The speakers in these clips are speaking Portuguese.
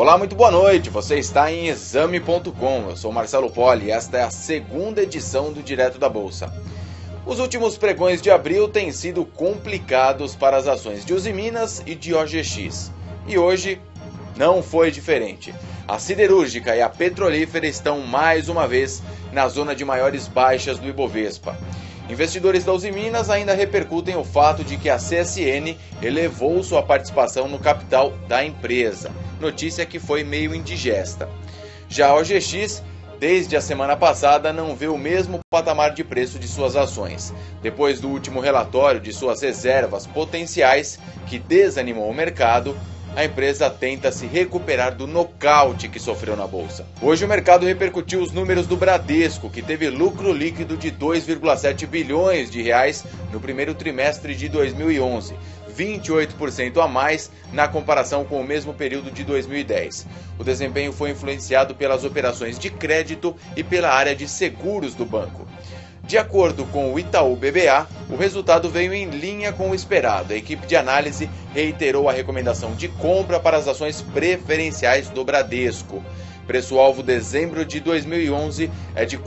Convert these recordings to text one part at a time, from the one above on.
Olá, muito boa noite. Você está em Exame.com. Eu sou Marcelo Poli e esta é a segunda edição do Direto da Bolsa. Os últimos pregões de abril têm sido complicados para as ações de Usiminas e de OGX. E hoje não foi diferente. A siderúrgica e a petrolífera estão mais uma vez na zona de maiores baixas do Ibovespa. Investidores da Usiminas ainda repercutem o fato de que a CSN elevou sua participação no capital da empresa. Notícia que foi meio indigesta. Já a OGX, desde a semana passada, não vê o mesmo patamar de preço de suas ações. Depois do último relatório de suas reservas potenciais, que desanimou o mercado, a empresa tenta se recuperar do nocaute que sofreu na bolsa. Hoje o mercado repercutiu os números do Bradesco, que teve lucro líquido de 2,7 bilhões de reais no primeiro trimestre de 2011, 28% a mais na comparação com o mesmo período de 2010. O desempenho foi influenciado pelas operações de crédito e pela área de seguros do banco. De acordo com o Itaú BBA, o resultado veio em linha com o esperado. A equipe de análise reiterou a recomendação de compra para as ações preferenciais do Bradesco. Preço-alvo dezembro de 2011 é de R$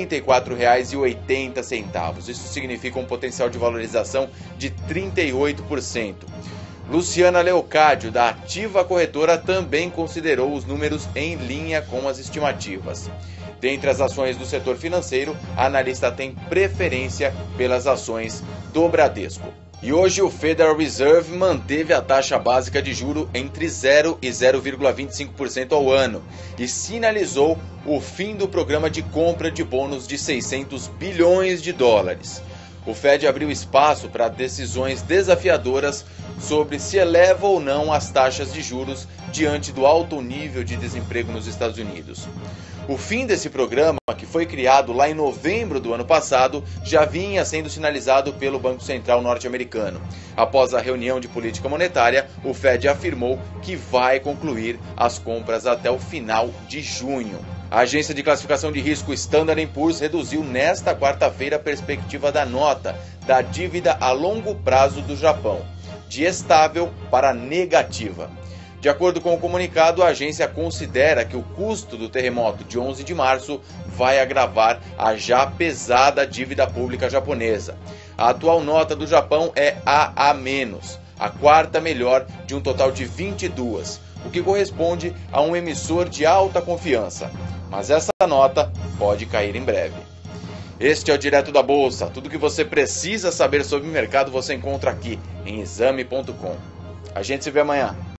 44,80. Isso significa um potencial de valorização de 38%. Luciana Leocádio, da Ativa Corretora, também considerou os números em linha com as estimativas. Dentre as ações do setor financeiro, a analista tem preferência pelas ações do Bradesco. E hoje o Federal Reserve manteve a taxa básica de juro entre 0 e 0,25% ao ano e sinalizou o fim do programa de compra de bônus de 600 bilhões de dólares. O Fed abriu espaço para decisões desafiadoras sobre se eleva ou não as taxas de juros diante do alto nível de desemprego nos Estados Unidos. O fim desse programa, que foi criado lá em novembro do ano passado, já vinha sendo sinalizado pelo Banco Central norte-americano. Após a reunião de política monetária, o Fed afirmou que vai concluir as compras até o final de junho. A agência de classificação de risco Standard & Poor's reduziu nesta quarta-feira a perspectiva da nota da dívida a longo prazo do Japão, de estável para negativa. De acordo com o comunicado, a agência considera que o custo do terremoto de 11 de março vai agravar a já pesada dívida pública japonesa. A atual nota do Japão é AA-, a quarta melhor de um total de 22, o que corresponde a um emissor de alta confiança. Mas essa nota pode cair em breve. Este é o Direto da Bolsa. Tudo que você precisa saber sobre o mercado você encontra aqui em Exame.com. A gente se vê amanhã.